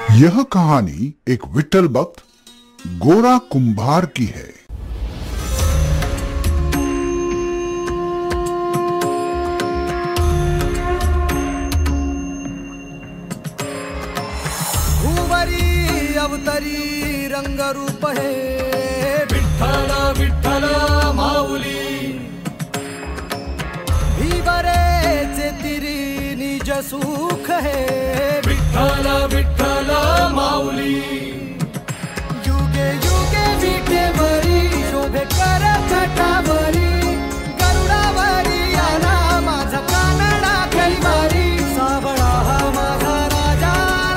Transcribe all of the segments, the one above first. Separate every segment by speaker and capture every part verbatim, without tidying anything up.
Speaker 1: यह कहानी एक विठ्ठल भक्त गोरा कुंभार की है।
Speaker 2: भूवरी अवतरी रंगरूप है विठ्ठल विठ्ठल माऊली, भीवरेचे तिरी निज सुख है विठ्ठल विठ्ठल माऊली, युगे युगे विठेवरी शोभे कर छटावरी, गरुडावरी आला माझा कानडा कैवारी, सावळा हा माझा राजा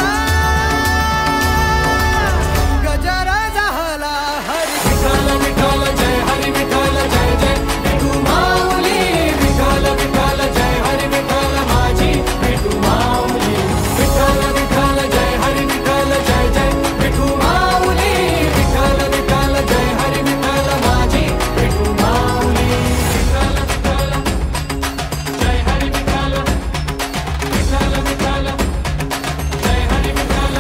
Speaker 2: गजर झाला हरी विठ्ठल विठ्ठल जय हरी विठ्ठल जय जय विठू माऊली, विठ्ठल विठ्ठल जय हरी विठ्ठल माझी विठू माऊली, विठ्ठल विठ्ठल जय हरी विठ्ठल जय जय विठू माऊली, विठ्ठल विठ्ठल जय हरी विठ्ठल माझी विठू माऊली, विठ्ठल विठ्ठल जय हरी विठ्ठल, विठ्ठल विठ्ठल जय हरी विठ्ठल।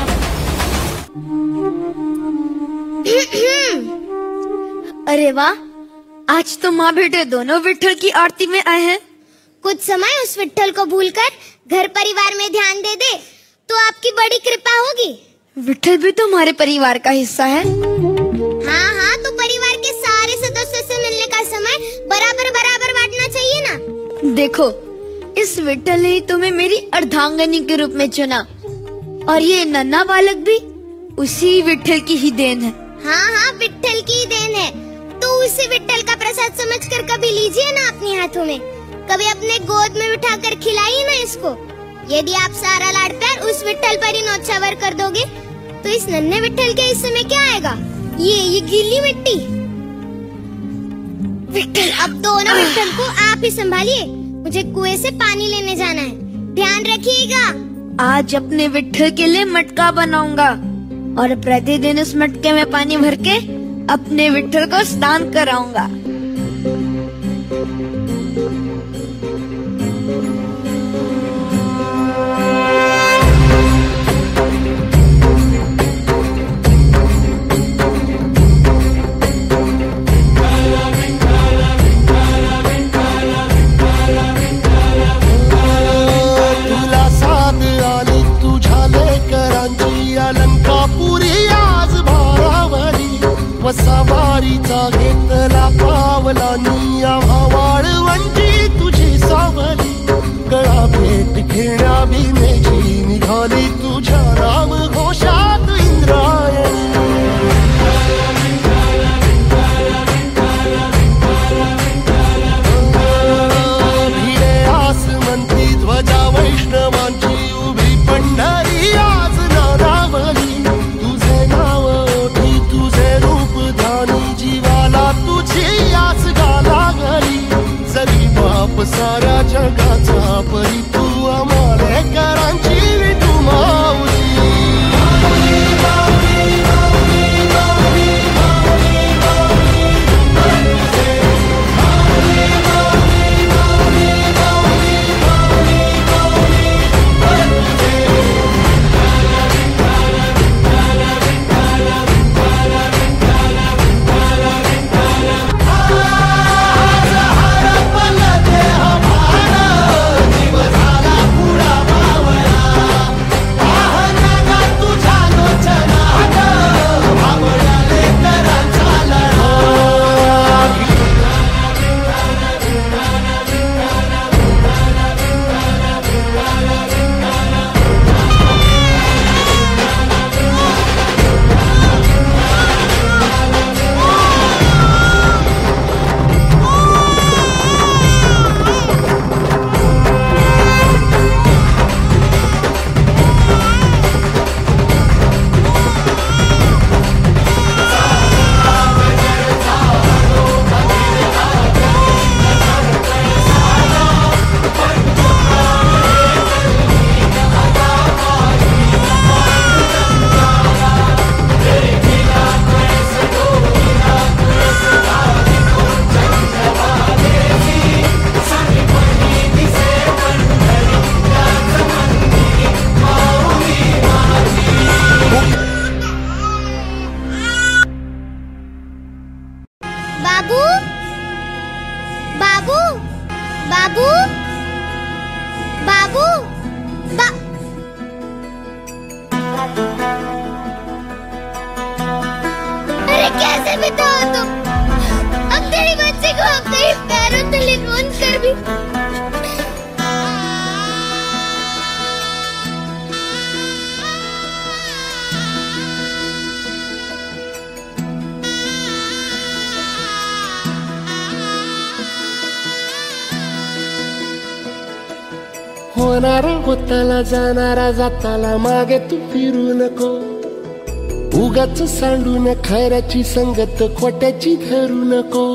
Speaker 3: अरे वाह, आज तो माँ बेटे दोनों विठ्ठल की आरती में आए हैं।
Speaker 4: कुछ समय उस विठ्ठल को भूलकर घर परिवार में ध्यान दे दे तो आपकी बड़ी कृपा होगी।
Speaker 3: विठ्ठल भी तो हमारे परिवार का हिस्सा है।
Speaker 4: हाँ हाँ, तो परिवार के सारे सदस्यों से मिलने का समय बराबर बराबर बांटना चाहिए ना।
Speaker 3: देखो, इस विठ्ठल ने तुम्हें मेरी अर्धांगनी के रूप में चुना, और ये नन्हा बालक भी उसी विठ्ठल की ही देन है।
Speaker 4: हाँ हाँ, विठ्ठल की देन है, तो उसी विठ्ठल का प्रसाद समझकर कभी लीजिए ना अपने हाथों में, कभी अपने गोद में बिठाकर खिलाइए ना इसको। यदि आप सारा लाड प्यार उस विठ्ठल पर ही न्योछावर कर दोगे तो इस नन्हे विठ्ठल के हिस्से में क्या आएगा? ये ये गीली मिट्टी। विठ्ठल, अब दोनों विठ्ठल को आप ही संभालिए, मुझे कुएं से पानी लेने जाना है, ध्यान रखिएगा।
Speaker 3: आज अपने विठ्ठल के लिए मटका बनाऊंगा और प्रतिदिन उस मटके में पानी भर के अपने विठ्ठल को स्नान कराऊंगा।
Speaker 5: तुला साथ आली तुझ्या लेकरांची अलंकापुरी आज भारावरी, वसावारीचा घेतला पावला निया वाळवंची तुझी सावली, गळा भेट घेण्या भीमेची निघाली तुझ्या राम घोषात इंद्रायणी। भिडे आसमंती ध्वजा वैष्णवांची उभी पंढरी आज नारावली, तुझे नाव ओठी तुझे रूप ध्यानी जीवाला तुझी आस गाला गली, जरी बाप साऱ्या जगाचा परी तू आम्हाला करांची विठू माऊली। जीव झाला पुढा मावळा,
Speaker 4: बाबू, बाबू, बा... अरे कैसे बिताओ तुम? अब तेरी बच्चे को अपने ही पैरों तले रोन कर भी
Speaker 5: होणारा होताला जाणारा जाताला मागे तू फिरू नको, उगाच सांडून खऱ्याची संगत खोट्याची धरू नको.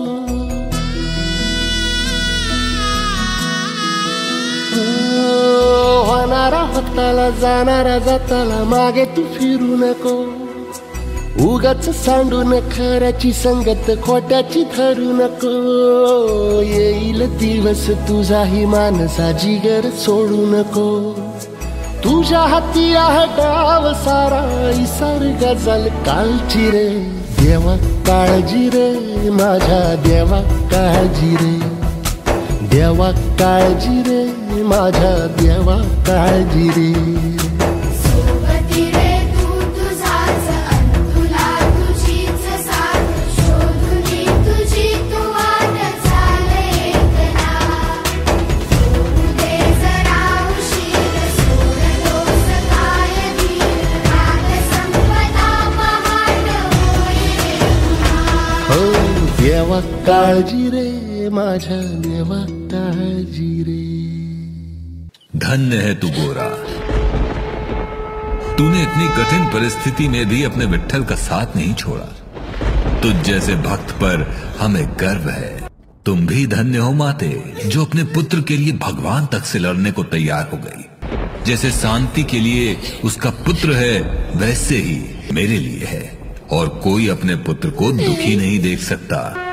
Speaker 5: होणारा होताला जाणारा जाताला मागे तू फिरू नको, उगाच सांडून खऱ्याची संगत खोट्याची धरू नको. येईल दिवस तुझाही मानसा जिगर सोडू नको, तुझ्या हाती आहे डाव सारा इसार गजल कालची रे. देवा काळजी रे माझ्या देवा काळजी रे, देवा काळजी रे माझ्या देवा काळजी रे. देवा काळजी रे माझ्या देवा काळजी रे.
Speaker 6: धन्य है तू गोरा, तूने इतनी कठिन परिस्थिति में भी अपने विट्ठल का साथ नहीं छोड़ा. तुझ जैसे भक्त पर हमें गर्व है. तुम भी धन्य हो माते, जो अपने पुत्र के लिए भगवान तक से लड़ने को तैयार हो गई. जैसे शांति के लिए उसका पुत्र है, वैसे ही मेरे लिए है. और कोई अपने पुत्र को दुखी नहीं देख सकता.